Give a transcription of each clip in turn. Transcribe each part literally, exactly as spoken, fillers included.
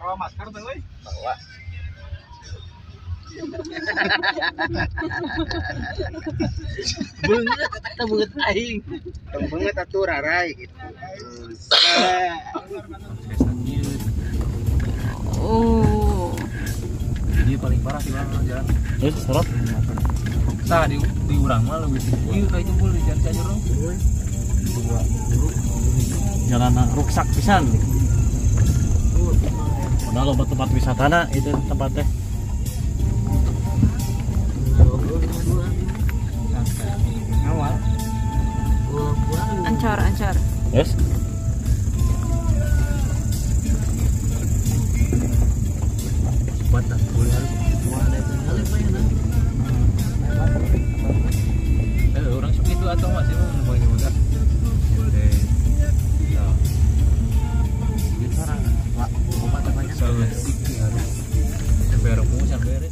Bawa masker tuh, woi. Bawa. Banget kata banget aing. Banget atuh rarai gitu. Oh. Ini paling parah sih bang jalan. Terus serot. Nah di di urang mah lebih tinggi kayak jempol di jalan Cianjur dong. Dua dulu. Jalan ruksak pisan. Padahal loba tempat wisatana itu tempatnya. Awal. Ancor, ancor. Yes. Batas boleh. Eh orang sok itu atau masih mau nemuin udah. Oke. Ya. Ini sekarang Pak, rumah banyak. Soalnya harus sampai remu sampai beres.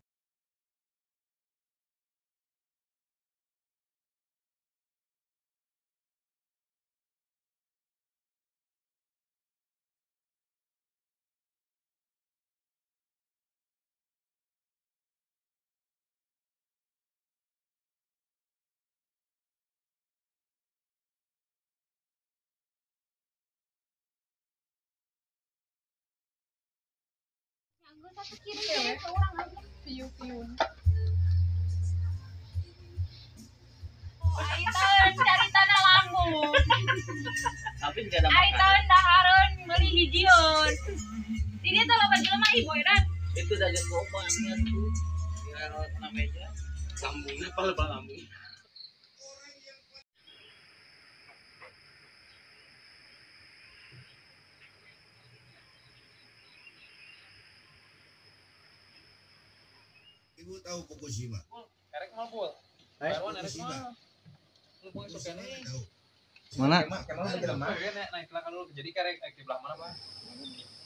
Satu kiri ya, orang aja piu-piu. Ai tahun cari tanah lambung. Tapi enggak ada Ai tahun dahareun meuli hijieun. Di dieu teh loba jelema ieu boyran. itu dari loba niat tuh. Ya kena meja. Lambung apa lebah lambung? Ibu tahu Fukushima? Karek mah bol. Eh, Baruan karek mah. Mumpung sok Fukushima kene. tahu. Mana? Kemah kemah lagi lemah. Naik lah kalau jadi karek di belah mana, Pak?